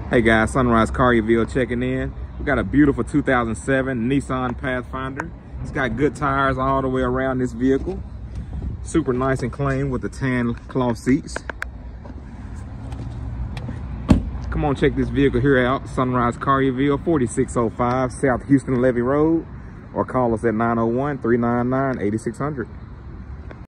Hey guys, Sunrise Car Reveal checking in. We got a beautiful 2007 Nissan Pathfinder. It's got good tires all the way around this vehicle. Super nice and clean with the tan cloth seats. Come on, check this vehicle here out. Sunrise Car Reveal, 4605 South Houston Levee Road, or call us at 901-399-8600.